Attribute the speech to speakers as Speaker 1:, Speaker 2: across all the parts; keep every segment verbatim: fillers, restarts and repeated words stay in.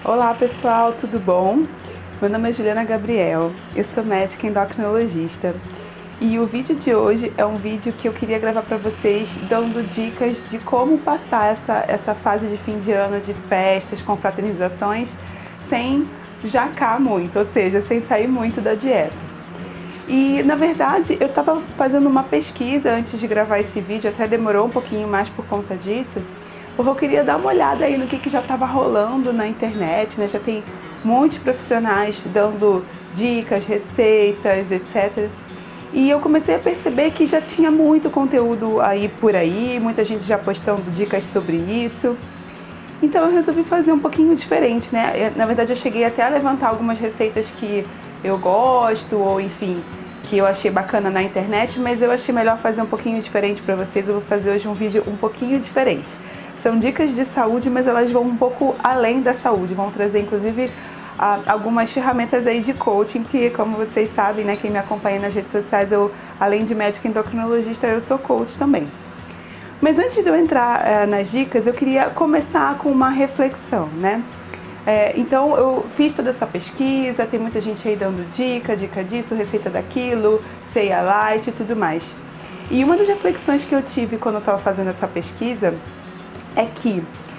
Speaker 1: Olá pessoal, tudo bom? Meu nome é Juliana Gabriel, eu sou médica endocrinologista e o vídeo de hoje é um vídeo que eu queria gravar para vocês dando dicas de como passar essa, essa fase de fim de ano, de festas, confraternizações, sem jacar muito, ou seja, sem sair muito da dieta. E na verdade eu estava fazendo uma pesquisa antes de gravar esse vídeo, até demorou um pouquinho mais por conta disso, porque eu queria dar uma olhada aí no que, que já estava rolando na internet, né? Já tem muitos profissionais dando dicas, receitas, etcétera. E eu comecei a perceber que já tinha muito conteúdo aí por aí, muita gente já postando dicas sobre isso. Então eu resolvi fazer um pouquinho diferente, né? Na verdade eu cheguei até a levantar algumas receitas que eu gosto, ou enfim, que eu achei bacana na internet, mas eu achei melhor fazer um pouquinho diferente para vocês. Eu vou fazer hoje um vídeo um pouquinho diferente. São dicas de saúde, mas elas vão um pouco além da saúde, vão trazer inclusive algumas ferramentas aí de coaching, que como vocês sabem, né, quem me acompanha nas redes sociais, eu, além de médica endocrinologista, eu sou coach também. Mas antes de eu entrar é, nas dicas, eu queria começar com uma reflexão, né? É, então eu fiz toda essa pesquisa, tem muita gente aí dando dica, dica disso, receita daquilo, ceia light e tudo mais. E uma das reflexões que eu tive quando eu estava fazendo essa pesquisa é que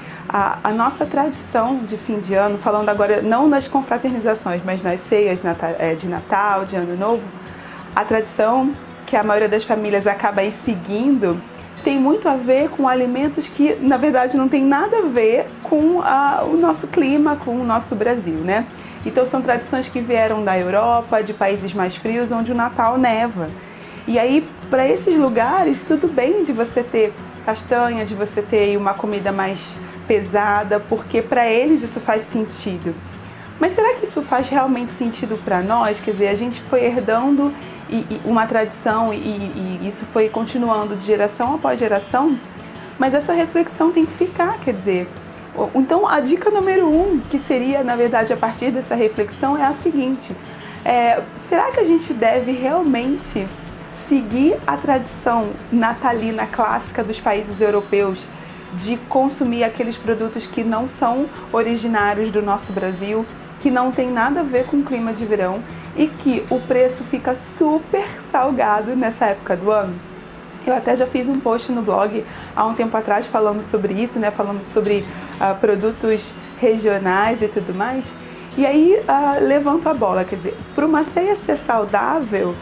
Speaker 1: a, a nossa tradição de fim de ano, falando agora não nas confraternizações, mas nas ceias de Natal, de Ano Novo, a tradição que a maioria das famílias acaba aí seguindo tem muito a ver com alimentos que, na verdade, não tem nada a ver com a, o nosso clima, com o nosso Brasil, né? Então, são tradições que vieram da Europa, de países mais frios, onde o Natal neva. E aí, para esses lugares, tudo bem de você ter castanha, de você ter uma comida mais pesada, porque para eles isso faz sentido. Mas será que isso faz realmente sentido para nós? Quer dizer, a gente foi herdando e, e uma tradição e, e isso foi continuando de geração após geração, mas essa reflexão tem que ficar, quer dizer. Então a dica número um, que seria na verdade a partir dessa reflexão, é a seguinte: é, será que a gente deve realmente seguir a tradição natalina clássica dos países europeus de consumir aqueles produtos que não são originários do nosso Brasil, que não tem nada a ver com o clima de verão e que o preço fica super salgado nessa época do ano? Eu até já fiz um post no blog há um tempo atrás falando sobre isso, né? Falando sobre uh, produtos regionais e tudo mais. E aí uh, levanto a bola, quer dizer, para uma ceia ser saudável,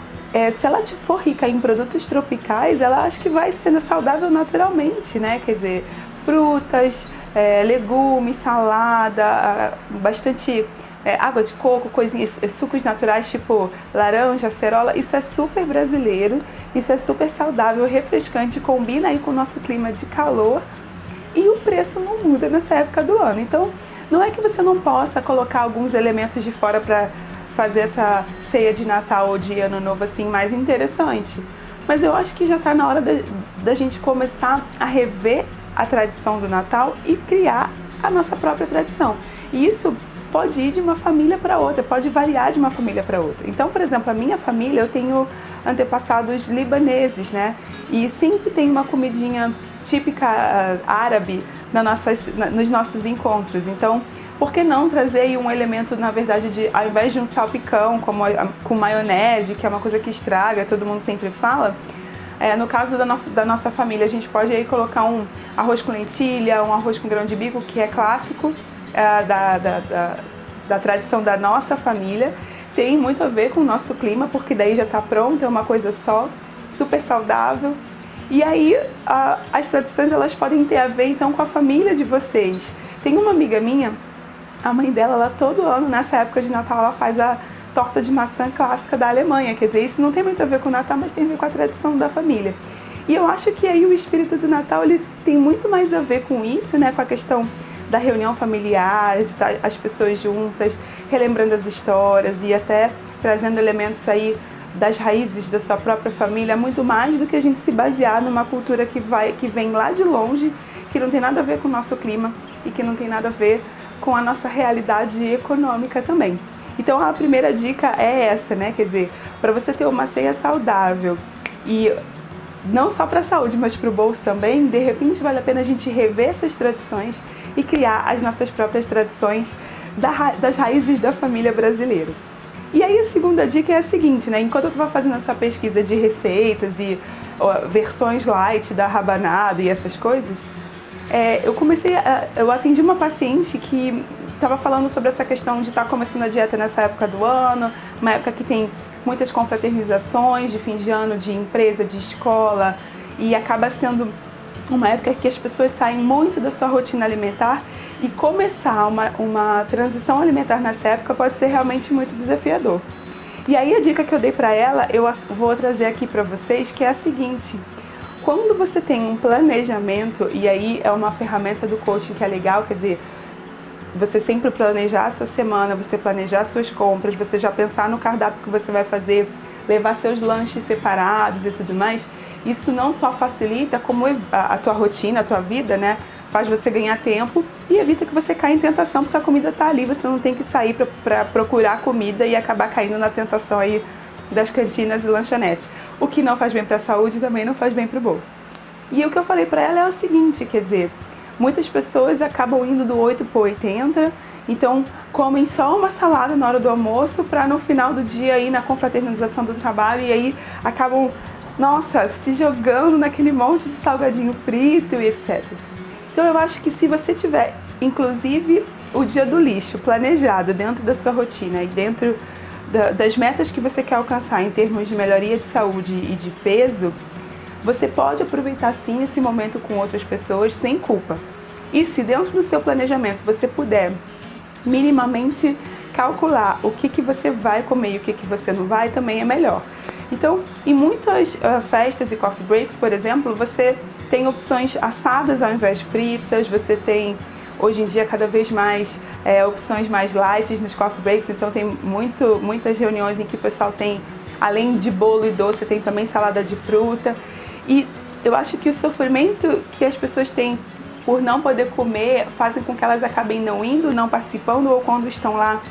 Speaker 1: é, se ela for rica em produtos tropicais, ela acho que vai sendo saudável naturalmente, né? Quer dizer, frutas, é, legumes, salada, bastante é, água de coco, coisinhas, sucos naturais tipo laranja, acerola. Isso é super brasileiro, isso é super saudável, refrescante, combina aí com o nosso clima de calor e o preço não muda nessa época do ano. Então, não é que você não possa colocar alguns elementos de fora para fazer essa ceia de Natal ou de Ano Novo assim mais interessante, mas eu acho que já está na hora da, da gente começar a rever a tradição do Natal e criar a nossa própria tradição. E isso pode ir de uma família para outra, pode variar de uma família para outra. Então, por exemplo, a minha família, eu tenho antepassados libaneses, né? E sempre tem uma comidinha típica uh, árabe na nossas, na, nos nossos encontros. Então, por que não trazer aí um elemento, na verdade, de, ao invés de um salpicão como a, com maionese, que é uma coisa que estraga, todo mundo sempre fala, é, no caso da, no, da nossa família, a gente pode aí colocar um arroz com lentilha, um arroz com grão de bico, que é clássico é, da, da, da, da tradição da nossa família. Tem muito a ver com o nosso clima, porque daí já está pronto, é uma coisa só, super saudável. E aí, a, as tradições, elas podem ter a ver, então, com a família de vocês. Tem uma amiga minha, a mãe dela, ela todo ano, nessa época de Natal, ela faz a torta de maçã clássica da Alemanha. Quer dizer, isso não tem muito a ver com o Natal, mas tem a ver com a tradição da família. E eu acho que aí o espírito do Natal, ele tem muito mais a ver com isso, né? Com a questão da reunião familiar, de estar as pessoas juntas, relembrando as histórias e até trazendo elementos aí das raízes da sua própria família, muito mais do que a gente se basear numa cultura que, vai, que vem lá de longe, que não tem nada a ver com o nosso clima e que não tem nada a ver com a nossa realidade econômica também. Então a primeira dica é essa, né? Quer dizer, para você ter uma ceia saudável e não só para a saúde, mas para o bolso também, de repente vale a pena a gente rever essas tradições e criar as nossas próprias tradições das raízes da família brasileira. E aí a segunda dica é a seguinte, né? Enquanto eu estava fazendo essa pesquisa de receitas e ó, versões light da rabanada e essas coisas, é, eu comecei a, eu atendi uma paciente que estava falando sobre essa questão de estar tá começando a dieta nessa época do ano, uma época que tem muitas confraternizações de fim de ano, de empresa, de escola, e acaba sendo uma época que as pessoas saem muito da sua rotina alimentar, e começar uma, uma transição alimentar nessa época pode ser realmente muito desafiador. E aí a dica que eu dei para ela, eu vou trazer aqui para vocês, que é a seguinte: quando você tem um planejamento, e aí é uma ferramenta do coaching que é legal, quer dizer, você sempre planejar a sua semana, você planejar suas compras, você já pensar no cardápio que você vai fazer, levar seus lanches separados e tudo mais, isso não só facilita como a tua rotina, a tua vida, né? Faz você ganhar tempo e evita que você caia em tentação, porque a comida está ali, você não tem que sair para procurar comida e acabar caindo na tentação aí das cantinas e lanchonetes. O que não faz bem para a saúde também não faz bem para o bolso. E o que eu falei para ela é o seguinte, quer dizer, muitas pessoas acabam indo do oito para o oitenta, então comem só uma salada na hora do almoço para no final do dia ir na confraternização do trabalho, e aí acabam, nossa, se jogando naquele monte de salgadinho frito e etcétera. Então eu acho que se você tiver, inclusive, o dia do lixo planejado dentro da sua rotina e dentro da, das metas que você quer alcançar em termos de melhoria de saúde e de peso, você pode aproveitar sim esse momento com outras pessoas sem culpa. E se dentro do seu planejamento você puder minimamente calcular o que, que você vai comer e o que, que você não vai, também é melhor. Então, em muitas uh, festas e coffee breaks, por exemplo, você tem opções assadas ao invés de fritas, você tem, hoje em dia, cada vez mais é, opções mais light nos coffee breaks, então tem muito, muitas reuniões em que o pessoal tem, além de bolo e doce, tem também salada de fruta. E eu acho que o sofrimento que as pessoas têm por não poder comer fazem com que elas acabem não indo, não participando, ou quando estão lá,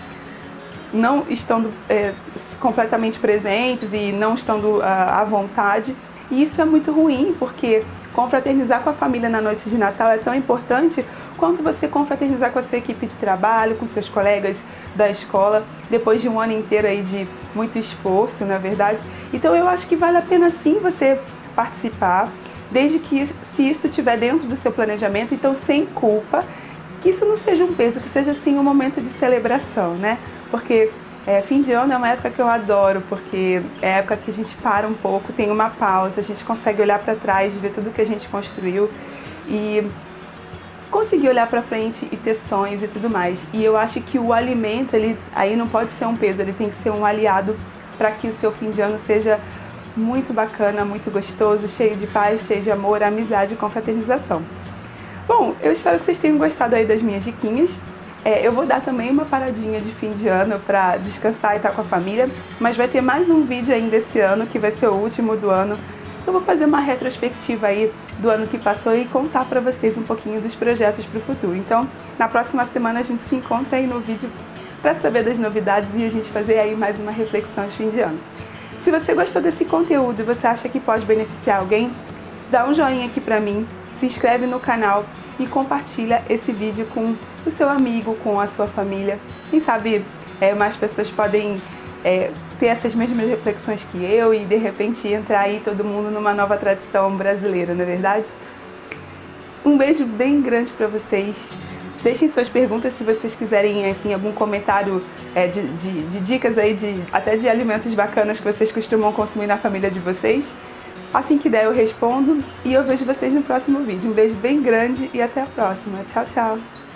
Speaker 1: não estando é, completamente presentes e não estando uh, à vontade. E isso é muito ruim, porque confraternizar com a família na noite de Natal é tão importante quanto você confraternizar com a sua equipe de trabalho, com seus colegas da escola, depois de um ano inteiro aí de muito esforço, na verdade. Então eu acho que vale a pena sim você participar, desde que se isso estiver dentro do seu planejamento, então sem culpa, que isso não seja um peso, que seja sim um momento de celebração, né? Porque é, fim de ano é uma época que eu adoro, porque é a época que a gente para um pouco, tem uma pausa, a gente consegue olhar para trás, ver tudo que a gente construiu e conseguir olhar para frente e ter sonhos e tudo mais. E eu acho que o alimento, ele aí não pode ser um peso, ele tem que ser um aliado para que o seu fim de ano seja muito bacana, muito gostoso, cheio de paz, cheio de amor, amizade e confraternização. Bom, eu espero que vocês tenham gostado aí das minhas diquinhas. É, eu vou dar também uma paradinha de fim de ano para descansar e estar com a família, mas vai ter mais um vídeo ainda esse ano, que vai ser o último do ano. Eu vou fazer uma retrospectiva aí do ano que passou e contar para vocês um pouquinho dos projetos para o futuro. Então, na próxima semana a gente se encontra aí no vídeo para saber das novidades e a gente fazer aí mais uma reflexão de fim de ano. Se você gostou desse conteúdo e você acha que pode beneficiar alguém, dá um joinha aqui para mim, se inscreve no canal e compartilha esse vídeo com o seu amigo, com a sua família. Quem sabe é, mais pessoas podem é, ter essas mesmas reflexões que eu e de repente entrar aí todo mundo numa nova tradição brasileira, não é verdade? Um beijo bem grande para vocês. Deixem suas perguntas se vocês quiserem, assim, algum comentário é, de, de, de dicas aí, de, até de alimentos bacanas que vocês costumam consumir na família de vocês. Assim que der eu respondo e eu vejo vocês no próximo vídeo. Um beijo bem grande e até a próxima. Tchau, tchau!